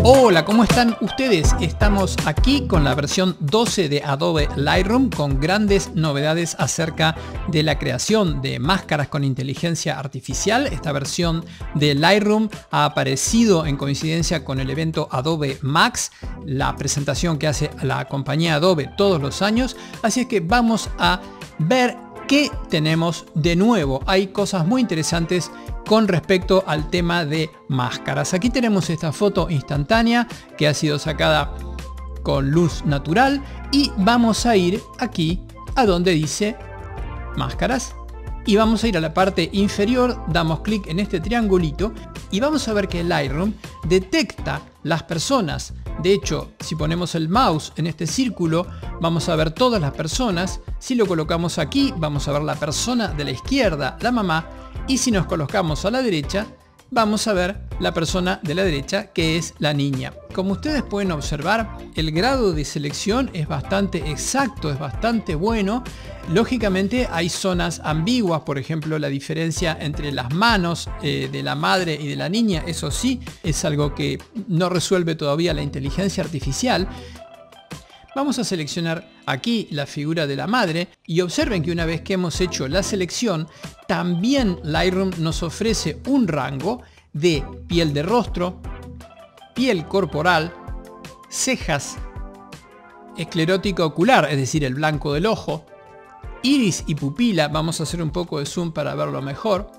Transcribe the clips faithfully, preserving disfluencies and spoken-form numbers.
Hola, ¿cómo están ustedes? Estamos aquí con la versión doce de Adobe Lightroom con grandes novedades acerca de la creación de máscaras con inteligencia artificial. Esta versión de Lightroom ha aparecido en coincidencia con el evento Adobe Max, la presentación que hace la compañía Adobe todos los años. Así es que vamos a ver qué tenemos de nuevo. Hay cosas muy interesantes con respecto al tema de máscaras. Aquí tenemos esta foto instantánea que ha sido sacada con luz natural y vamos a ir aquí a donde dice máscaras y vamos a ir a la parte inferior, damos clic en este triangulito y vamos a ver que Lightroom detecta las personas. De hecho, si ponemos el mouse en este círculo, vamos a ver todas las personas. Si lo colocamos aquí, vamos a ver la persona de la izquierda, la mamá. Y si nos colocamos a la derecha, vamos a ver la persona de la derecha, que es la niña. Como ustedes pueden observar, el grado de selección es bastante exacto, es bastante bueno. Lógicamente hay zonas ambiguas, por ejemplo, la diferencia entre las manos eh, de la madre y de la niña. Eso sí, es algo que no resuelve todavía la inteligencia artificial. Vamos a seleccionar aquí la figura de la madre y observen que una vez que hemos hecho la selección, también Lightroom nos ofrece un rango de piel de rostro, piel corporal, cejas, esclerótica ocular, es decir, el blanco del ojo, iris y pupila. Vamos a hacer un poco de zoom para verlo mejor.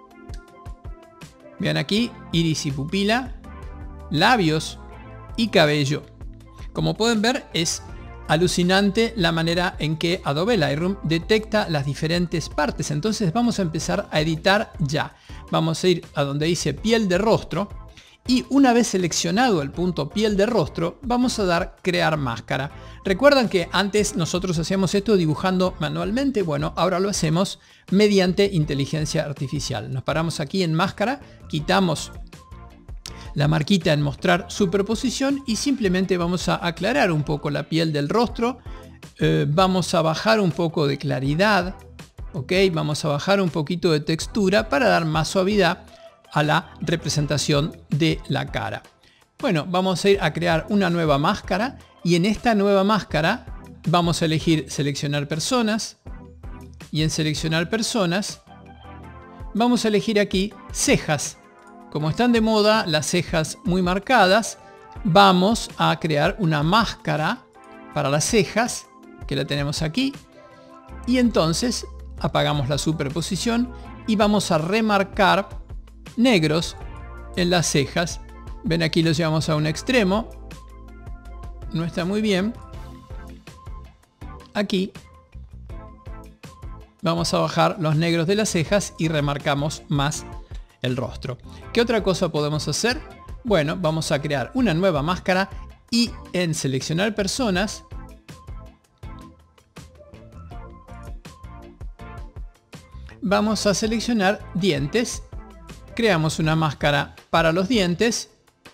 Vean aquí, iris y pupila, labios y cabello. Como pueden ver, es alucinante la manera en que Adobe Lightroom detecta las diferentes partes. Entonces vamos a empezar a editar ya. Vamos a ir a donde dice piel de rostro y una vez seleccionado el punto piel de rostro, vamos a dar crear máscara. ¿Recuerdan que antes nosotros hacíamos esto dibujando manualmente? Bueno, ahora lo hacemos mediante inteligencia artificial. Nos paramos aquí en máscara, quitamos la marquita en mostrar superposición y simplemente vamos a aclarar un poco la piel del rostro. Eh, vamos a bajar un poco de claridad, ¿ok? Vamos a bajar un poquito de textura para dar más suavidad a la representación de la cara. Bueno, vamos a ir a crear una nueva máscara y en esta nueva máscara vamos a elegir seleccionar personas y en seleccionar personas vamos a elegir aquí cejas. Como están de moda las cejas muy marcadas, vamos a crear una máscara para las cejas, que la tenemos aquí. Y entonces apagamos la superposición y vamos a remarcar negros en las cejas. Ven, aquí los llevamos a un extremo. No está muy bien. Aquí vamos a bajar los negros de las cejas y remarcamos más el rostro. ¿Qué otra cosa podemos hacer? Bueno, vamos a crear una nueva máscara y en seleccionar personas vamos a seleccionar dientes. Creamos una máscara para los dientes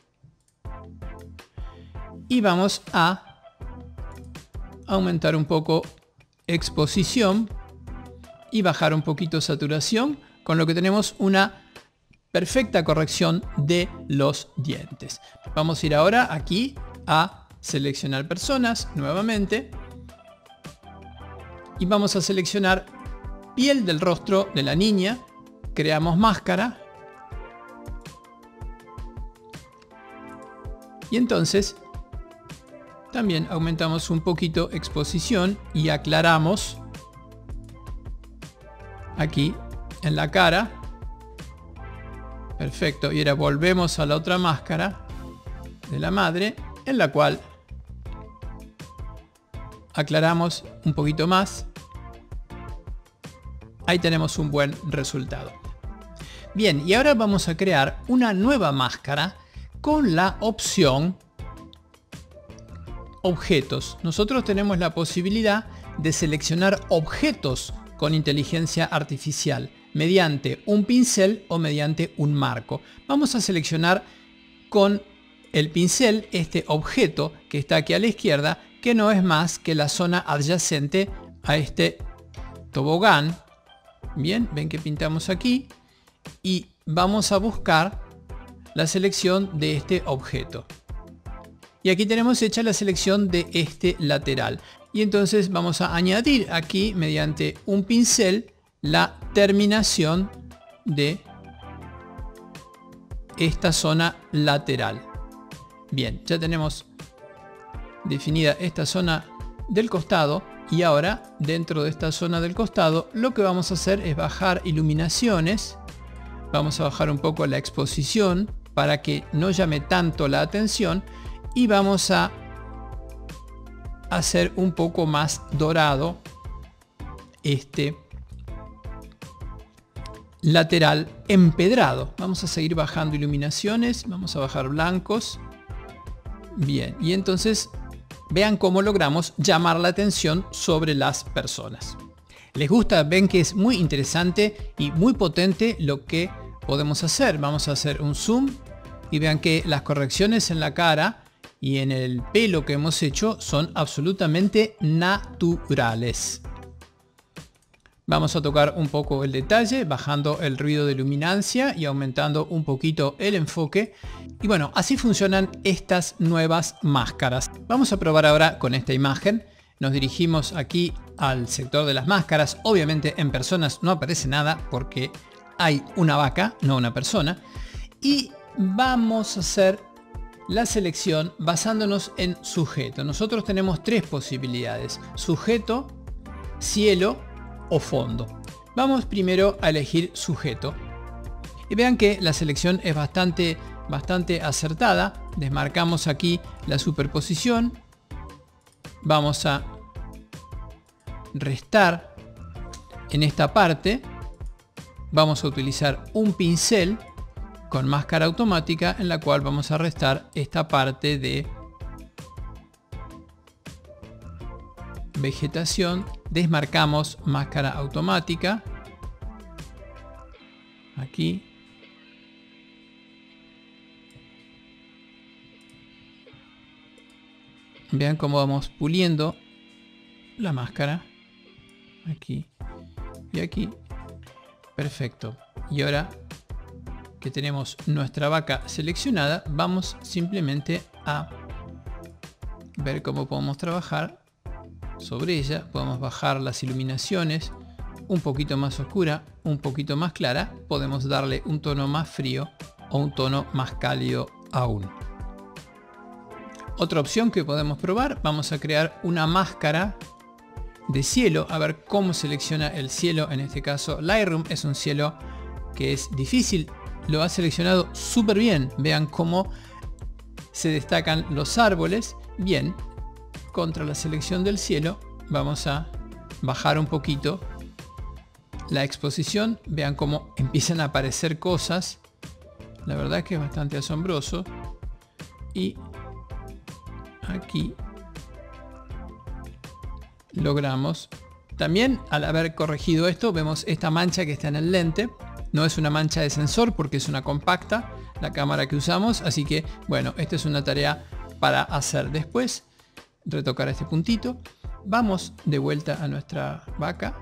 y vamos a aumentar un poco exposición y bajar un poquito saturación, con lo que tenemos una perfecta corrección de los dientes. Vamos a ir ahora aquí a seleccionar personas nuevamente y vamos a seleccionar piel del rostro de la niña. Creamos máscara y entonces también aumentamos un poquito exposición y aclaramos aquí en la cara. Perfecto, y ahora volvemos a la otra máscara de la madre, en la cual aclaramos un poquito más. Ahí tenemos un buen resultado. Bien, y ahora vamos a crear una nueva máscara con la opción objetos. Nosotros tenemos la posibilidad de seleccionar objetos con inteligencia artificial mediante un pincel o mediante un marco. Vamos a seleccionar con el pincel este objeto que está aquí a la izquierda, que no es más que la zona adyacente a este tobogán. Bien, ven que pintamos aquí y vamos a buscar la selección de este objeto. Y aquí tenemos hecha la selección de este lateral. Y entonces vamos a añadir aquí mediante un pincel la terminación de esta zona lateral. Bien, ya tenemos definida esta zona del costado y ahora dentro de esta zona del costado lo que vamos a hacer es bajar iluminaciones. Vamos a bajar un poco la exposición para que no llame tanto la atención y vamos a hacer un poco más dorado este lateral empedrado. Vamos a seguir bajando iluminaciones, vamos a bajar blancos. Bien, y entonces vean cómo logramos llamar la atención sobre las personas. ¿Les gusta? Ven que es muy interesante y muy potente lo que podemos hacer. Vamos a hacer un zoom y vean que las correcciones en la cara y en el pelo que hemos hecho son absolutamente naturales. Vamos a tocar un poco el detalle, bajando el ruido de luminancia y aumentando un poquito el enfoque. Y bueno, así funcionan estas nuevas máscaras. Vamos a probar ahora con esta imagen. Nos dirigimos aquí al sector de las máscaras. Obviamente en personas no aparece nada porque hay una vaca, no una persona. Y vamos a hacer la selección basándonos en sujeto. Nosotros tenemos tres posibilidades: sujeto, cielo o fondo. Vamos primero a elegir sujeto. Y vean que la selección es bastante, bastante acertada. Desmarcamos aquí la superposición. Vamos a restar en esta parte. Vamos a utilizar un pincel con máscara automática en la cual vamos a restar esta parte de vegetación. Desmarcamos máscara automática aquí. Vean cómo vamos puliendo la máscara aquí y aquí. Perfecto. Y ahora que tenemos nuestra vaca seleccionada, vamos simplemente a ver cómo podemos trabajar sobre ella. Podemos bajar las iluminaciones un poquito más oscura, un poquito más clara. Podemos darle un tono más frío o un tono más cálido aún. Otra opción que podemos probar, vamos a crear una máscara de cielo, a ver cómo selecciona el cielo. En este caso Lightroom es un cielo que es difícil, lo ha seleccionado súper bien. Vean cómo se destacan los árboles. Bien, contra la selección del cielo vamos a bajar un poquito la exposición. Vean cómo empiezan a aparecer cosas. La verdad que es bastante asombroso. Y aquí logramos también, al haber corregido esto, vemos esta mancha que está en el lente. No es una mancha de sensor porque es una compacta la cámara que usamos, así que bueno, esta es una tarea para hacer después. Retocar este puntito. Vamos de vuelta a nuestra vaca.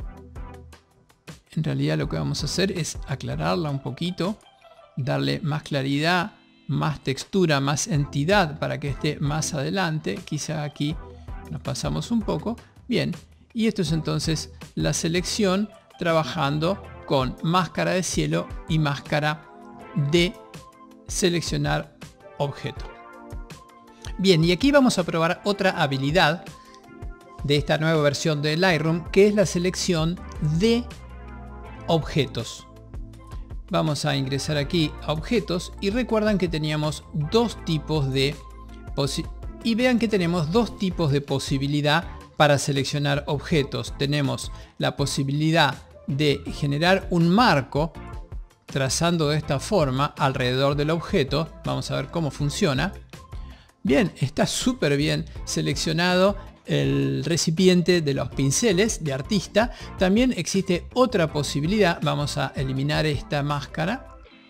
En realidad lo que vamos a hacer es aclararla un poquito, darle más claridad, más textura, más entidad para que esté más adelante. Quizá aquí nos pasamos un poco. Bien, y esto es entonces la selección trabajando con máscara de cielo y máscara de seleccionar objeto. Bien, y aquí vamos a probar otra habilidad de esta nueva versión de Lightroom, que es la selección de objetos. Vamos a ingresar aquí a objetos y recuerdan que teníamos dos tipos de y vean que tenemos dos tipos de posibilidad para seleccionar objetos. Tenemos la posibilidad de generar un marco trazando de esta forma alrededor del objeto. Vamos a ver cómo funciona. Bien, está súper bien seleccionado el recipiente de los pinceles de artista. También existe otra posibilidad. Vamos a eliminar esta máscara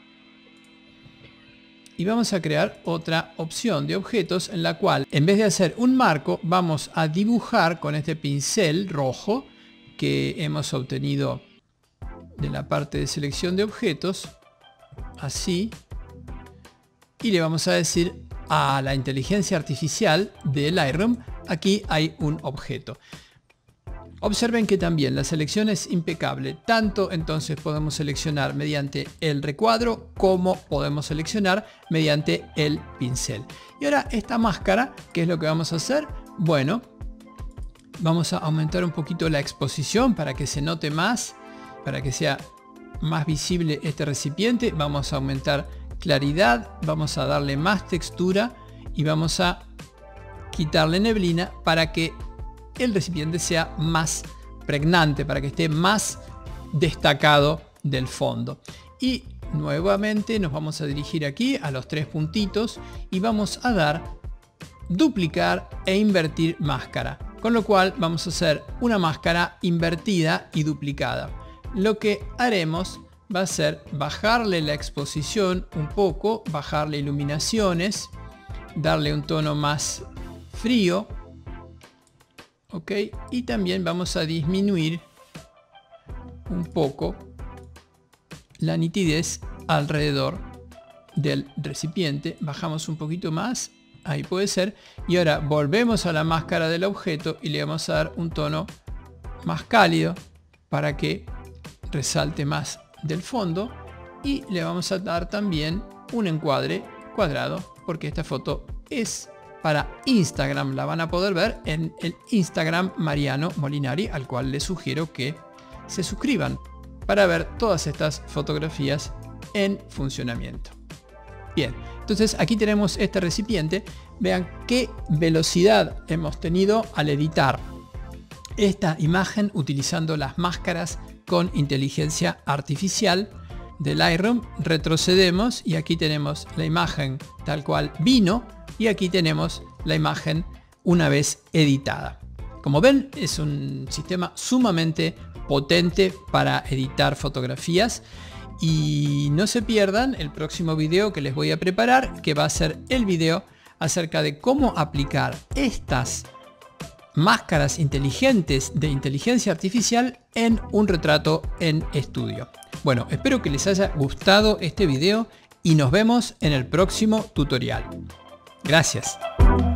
y vamos a crear otra opción de objetos en la cual, en vez de hacer un marco, vamos a dibujar con este pincel rojo que hemos obtenido de la parte de selección de objetos, así, y le vamos a decir a la inteligencia artificial de Lightroom, aquí hay un objeto. Observen que también la selección es impecable, tanto entonces podemos seleccionar mediante el recuadro como podemos seleccionar mediante el pincel. Y ahora esta máscara, ¿qué es lo que vamos a hacer? Bueno, vamos a aumentar un poquito la exposición para que se note más, para que sea más visible este recipiente. Vamos a aumentar claridad, vamos a darle más textura y vamos a quitarle neblina para que el recipiente sea más pregnante, para que esté más destacado del fondo. Y nuevamente nos vamos a dirigir aquí a los tres puntitos y vamos a dar duplicar e invertir máscara, con lo cual vamos a hacer una máscara invertida y duplicada. Lo que haremos va a ser bajarle la exposición un poco, bajarle iluminaciones, darle un tono más frío, ok, y también vamos a disminuir un poco la nitidez alrededor del recipiente. Bajamos un poquito más, ahí puede ser, y ahora volvemos a la máscara del objeto y le vamos a dar un tono más cálido para que resalte más del fondo, y le vamos a dar también un encuadre cuadrado porque esta foto es para Instagram. La van a poder ver en el Instagram Mariano Molinari, al cual les sugiero que se suscriban para ver todas estas fotografías en funcionamiento. Bien, entonces aquí tenemos este recipiente. Vean qué velocidad hemos tenido al editar esta imagen utilizando las máscaras con inteligencia artificial de Lightroom. Retrocedemos y aquí tenemos la imagen tal cual vino y aquí tenemos la imagen una vez editada. Como ven, es un sistema sumamente potente para editar fotografías. Y no se pierdan el próximo video que les voy a preparar, que va a ser el video acerca de cómo aplicar estas máscaras inteligentes de inteligencia artificial en un retrato en estudio. Bueno, espero que les haya gustado este video y nos vemos en el próximo tutorial. Gracias.